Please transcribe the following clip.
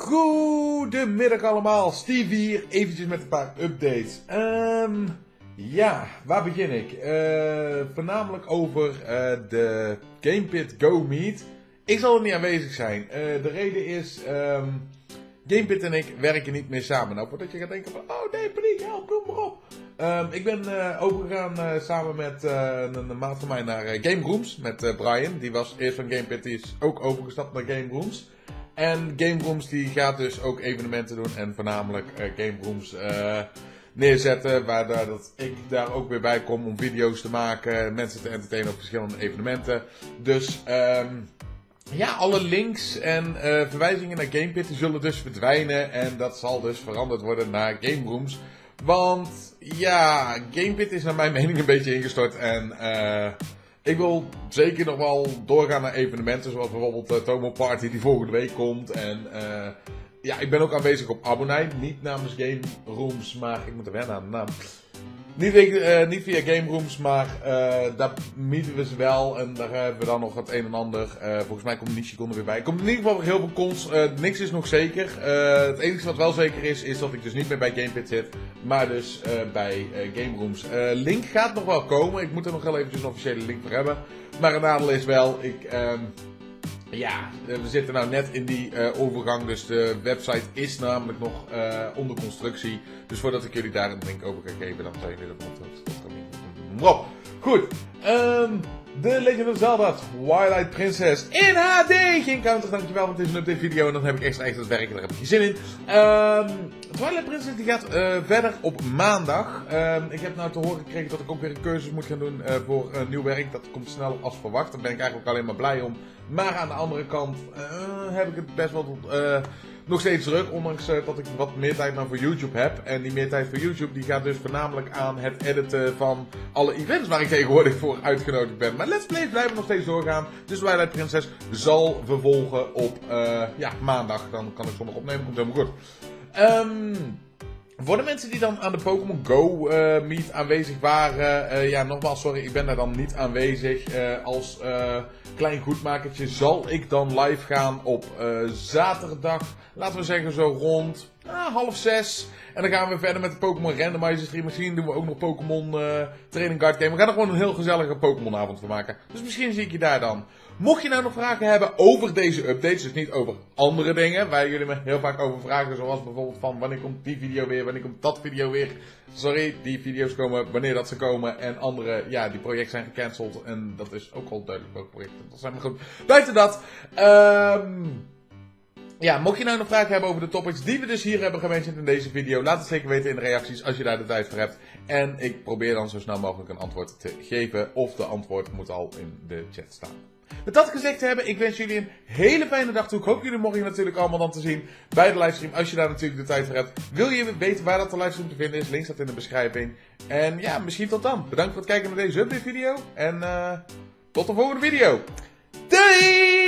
Goedemiddag allemaal, Steve hier, eventjes met een paar updates. Ja, waar begin ik? Voornamelijk over de GamePit Go Meet. Ik zal er niet aanwezig zijn. De reden is, GamePit en ik werken niet meer samen. Nou, voordat je gaat denken van, oh nee, paniek, help, kom maar op. Ik ben overgegaan samen met een maat van mij naar Game Rooms, met Brian. Die was eerst van GamePit, die is ook overgestapt naar Game Rooms. En Game Rooms die gaat dus ook evenementen doen en voornamelijk Game Rooms neerzetten. Waar dat ik daar ook weer bij kom om video's te maken, mensen te entertainen op verschillende evenementen. Dus ja, alle links en verwijzingen naar GamePit die zullen dus verdwijnen en dat zal dus veranderd worden naar Game Rooms. Want ja, GamePit is naar mijn mening een beetje ingestort en ik wil zeker nog wel doorgaan naar evenementen zoals bijvoorbeeld Tomo Party die volgende week komt. En ja, ik ben ook aanwezig op Abonnij, niet namens Game Rooms, maar ik moet er wennen aan de naam. Niet via Game Rooms, maar daar meeten we ze wel en daar hebben we dan nog het een en ander. Volgens mij komt Nishikon er weer bij. Er komt in ieder geval heel veel cons, niks is nog zeker. Het enige wat wel zeker is dat ik dus niet meer bij GamePit zit, maar dus bij Game Rooms. Link gaat nog wel komen, ik moet er nog wel eventjes een officiële link voor hebben. Maar het nadeel is wel, ja, we zitten nou net in die overgang, dus de website is namelijk nog onder constructie. Dus voordat ik jullie daar een link over ga geven, dan zijn jullie dat nog. Goed, The Legend of Zelda Twilight Princess in HD. Geen counter, dankjewel, want het is een update video en dan heb ik extra het werken, daar heb ik geen zin in. Twilight Princess die gaat verder op maandag. Ik heb nou te horen gekregen dat ik ook weer een cursus moet gaan doen voor nieuw werk. Dat komt sneller als verwacht, daar ben ik eigenlijk alleen maar blij om. Maar aan de andere kant heb ik het best wel nog steeds druk, ondanks dat ik wat meer tijd nou voor YouTube heb. En die meer tijd voor YouTube die gaat dus voornamelijk aan het editen van alle events waar ik tegenwoordig voor uitgenodigd ben. Maar Let's Plays blijven nog steeds doorgaan. Dus Twilight Princess zal vervolgen op ja, maandag. Dan kan ik zondag opnemen, komt helemaal goed. Voor de mensen die dan aan de Pokémon Go Meet aanwezig waren, ja nogmaals sorry, ik ben daar dan niet aanwezig. Als klein goedmakertje zal ik dan live gaan op zaterdag, laten we zeggen zo rond 5:30. En dan gaan we verder met de Pokémon Randomizer stream. Misschien doen we ook nog Pokémon Training Card Game. We gaan er gewoon een heel gezellige Pokémon avond van maken. Dus misschien zie ik je daar dan. Mocht je nou nog vragen hebben over deze updates, dus niet over andere dingen, waar jullie me heel vaak over vragen, zoals bijvoorbeeld van wanneer komt die video weer, wanneer komt dat video weer. Sorry, die video's komen wanneer dat ze komen en andere, ja, die projecten zijn gecanceld en dat is ook al duidelijk welke projecten. Dat zijn maar goed. Buiten dat, ja, mocht je nou nog vragen hebben over de topics die we dus hier hebben gementiond in deze video, laat het zeker weten in de reacties als je daar de tijd voor hebt. En ik probeer dan zo snel mogelijk een antwoord te geven, of de antwoord moet al in de chat staan. Met dat gezegd te hebben, ik wens jullie een hele fijne dag toe. Ik hoop jullie morgen natuurlijk allemaal dan te zien bij de livestream, als je daar natuurlijk de tijd voor hebt. Wil je weten waar dat de livestream te vinden is, link staat in de beschrijving. En ja, misschien tot dan. Bedankt voor het kijken naar deze update video en tot de volgende video. Doei!